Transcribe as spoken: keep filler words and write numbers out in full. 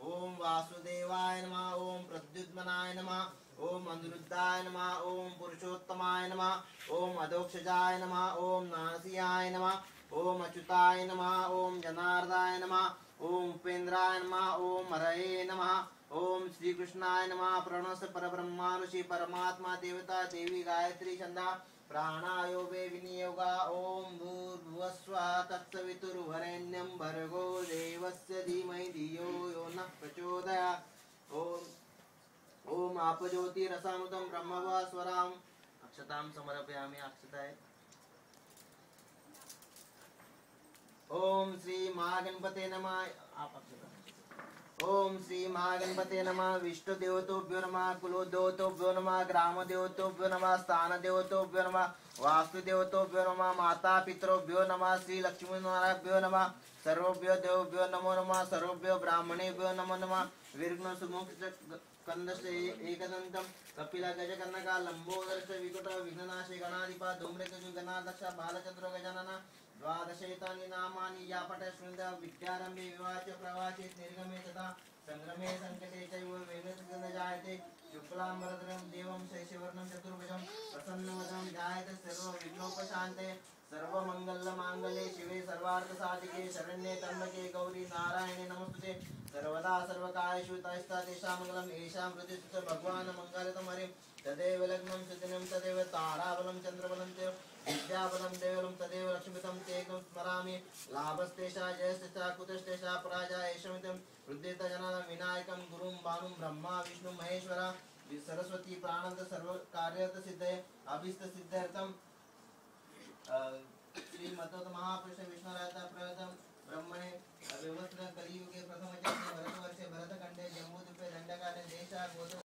ओम वासुदेवाय नमः। ओम प्रद्युम्नाय नमः। ओम अनिरुद्धाय नमः। ओम पुरुषोत्तमाय नमः। ओम अधोक्षजाय नमः। ओम नासियाय नमः। ओम अच्युताय नमः। ओम जनार्दाय नमः। ओम उपेन्द्राय नमः। ओम हरये नमः। ओम श्री कृष्णाय नमः। प्रणस परब्रह्मा ऋषि परमात्मा देवता देवी गायत्री छंदा प्राणायो वे विनियोगा। ओम भूर्भुवस्वः तत्सवितुर्वरेण्यं भर्गो देवस्य धीमहि धियो यो नः प्रचोदयात्। ओम ओम आपज्योतिरसामृतं ब्रह्मवा स्वराम अक्षतां समर्पयामि। अक्षताय ओम श्री महागणपते नमः। आप अक्षता ओम श्री महागणपते नमः। विष्णु देवतोभ्यो नमः। कुलदेवतोभ्यो नमः। ग्राम देवतोभ्यो नमः। स्थान देवतोभ्यो नमः। वास्तु देवतोभ्यो नमः। माता पितरोभ्यो नमः। श्री लक्ष्मी नारायणभ्यो नमः। सर्वभ्यो देवभ्यो नमो नमः। सर्वभ्यो ब्राह्मणेभ्यो नमो नमः। विघ्न सुमुख कंदस्य एकदंतम कपिला गजकर्णका लंबोदर विकुट विघ्ननाशे गणाधिपा धूम्रकेतु गणाध्यक्ष बालचंद्र गजानन द्वादशैतानि नामानि या पठ शृण्ड विद्यारंभे विवाच प्रवाचे निर्गमे तथा संग्रमे संकटे चैव वेगेन जायते शुक्लांबरधरं देवं शैशवर्णं चतुर्भुजं प्रसन्नवदनं ध्यायेत् सर्वविघ्नोपशान्ते सर्वमंगलमांगल्ये शिवे सर्वार्थसाधिके शरण्ये त्र्यंबके गौरी नारायणे नमोस्तुते सर्वदा सर्वकार्येषु तैस्ता मंगलम येषां प्रतिष्ठित भगवान् मंगलतम हरिं तदेव लग्नं सुदिनं तदेव ताराबलं चंद्रबलं च विद्याबलं देवलं तदेव लक्ष्मीतं तेकं स्मरामि लाभस्तेषा जयस्तेषा कुतस्तेषा पराजय एषमितं वृद्धित जनानां विनायकं गुरुं भानुं ब्रह्मा विष्णु महेश्वरा सरस्वती प्राणन्त सर्व कार्यर्थ सिद्धये अभीष्ट सिद्ध्यर्थं श्रीमद्भगवत महापुरुष विष्णुराता प्रयतम ब्रह्मणे व्यवस्थित कलियुगे प्रथम जन्मे भरतवर्षे भरतखंडे जम्बूद्वीपे दंडकारण्ये देशा गोत्र